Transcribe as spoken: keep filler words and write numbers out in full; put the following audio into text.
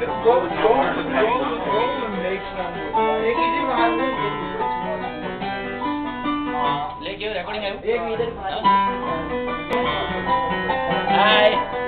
Roll, roll, roll, roll and make some. एक इधर बाहर में लेके रिकॉर्डिंग है एक इधर हाय